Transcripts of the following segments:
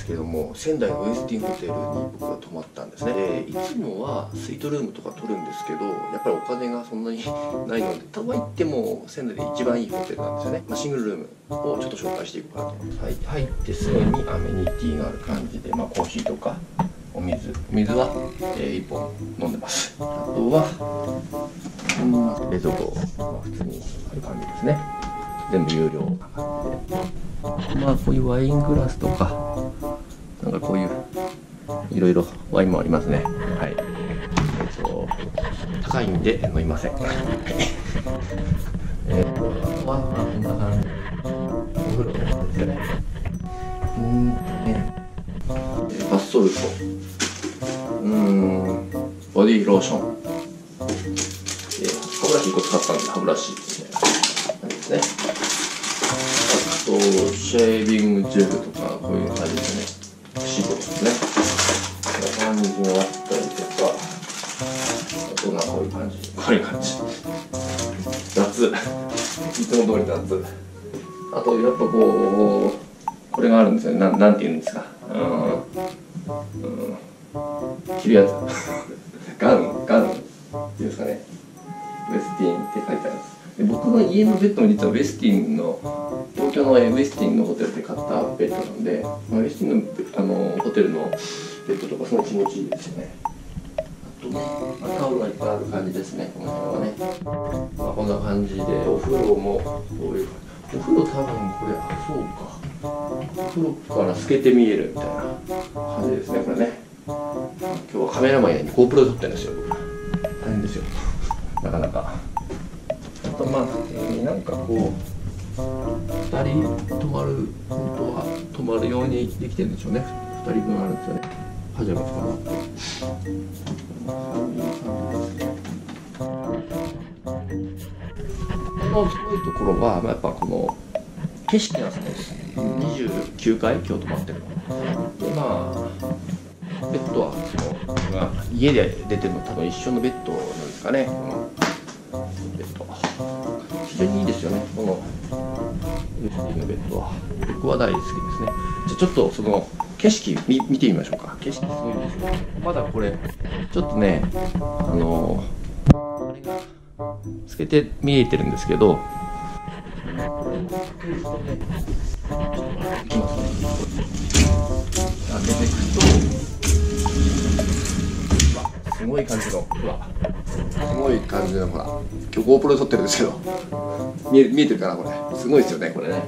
けども、仙台のウエスティンホテルに僕が泊まったんですね。いつもはスイートルームとか取るんですけど、やっぱりお金がそんなにないので、とはいっても仙台で一番いいホテルなんですよね。シングルルームをちょっと紹介していこうかなと思います。入ってすぐにアメニティがある感じで、コーヒーとかお水は、1本飲んでます。あとは冷蔵庫、普通にある感じですね。全部有料な感じで、こういうワイングラスとかなんかこういういろいろワインもありますね。はい。高いんで飲みません。あとはこんな感じ。お風呂ですよね。バスソルト、ボディローション、歯ブラシ1個使ったんで歯ブラシですね。あとシェービングジェルとかこういう感じですね。シートですね。こんな感じがあったりとか、あとこういう感じ、雑、いつも通り雑。あとやっぱこれがあるんですよね。なんて言うんですか。着るやつ。ガウンっていうんですかね。ウエスティンって書いてあるんです。で、僕の家のベッドも実はウエスティンの東京のウエスティンのホテルで買ったベッドなんで、ウエスティンのホテルのベッドとかすごい気持ちいいですよね。あとタオルがいっぱいある感じですね。この辺はね。こんな感じで、お風呂もこういう。お風呂多分これ、そうか。お風呂から透けて見えるみたいな感じですね、これね。今日はカメラマンやに GoPro で撮ってるんですよ。大変ですよ。なかなか。あとなんかこう2人泊まる、本当は泊まるようにできてるんでしょうね。2人分あるんですよね。パジャマとかもあって。このすごいところは、やっぱこの景色がすごいです。29階、今日泊まってるの。でベッドは家で出てるの多分一緒のベッドなんですかね。このベッド非常にいいですよね。このウエスティンのベッドは僕は大好きですね。じゃあちょっとその景色見てみましょうか。景色すごいんですよ。まだこれちょっとねあれが透けて見えてるんですけど、これをかけるとね、いきますね。開けていくと、すごい感じの、すごい感じの、ほら、今日 GoPro で撮ってるんですけど、見えてるかな、これ。すごいですよね、これね。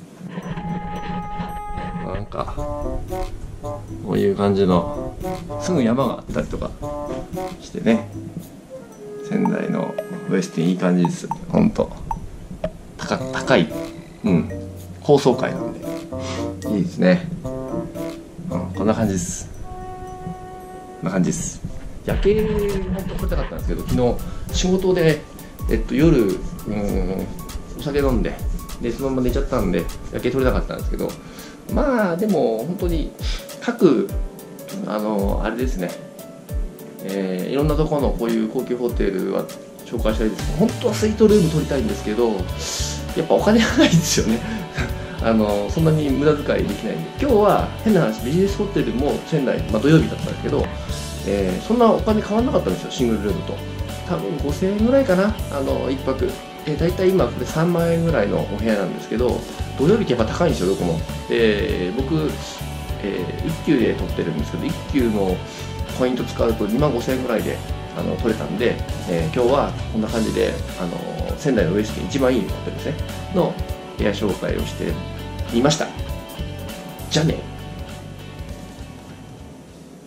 なんか、こういう感じの、すぐ山があったりとかしてね、仙台のウエスティンいい感じです。ほんと。高い、高層階なんで、いいですね。こんな感じです。こんな感じです。夜景本当撮りたかったんですけど、昨日仕事で夜お酒飲んでそのまま寝ちゃったんで夜景撮れなかったんですけど、でも本当に各あれですね、いろんなところのこういう高級ホテルは紹介したいです。本当はスイートルーム撮りたいんですけど、やっぱお金がないですよね。そんなに無駄遣いできないんで、今日は変な話ビジネスホテルも仙台、土曜日だったんですけど、そんなお金変わらなかったんですよ。シングルルームと多分5000円ぐらいかな、1泊。だいたい今これ3万円ぐらいのお部屋なんですけど、土曜日ってやっぱ高いんですよ、どこも。僕、1級で取ってるんですけど、1級のポイント使うと2万5000円ぐらいで取れたんで、今日はこんな感じで仙台のウエスティン一番いいホテルですねの部屋紹介をしてみました。じゃあね。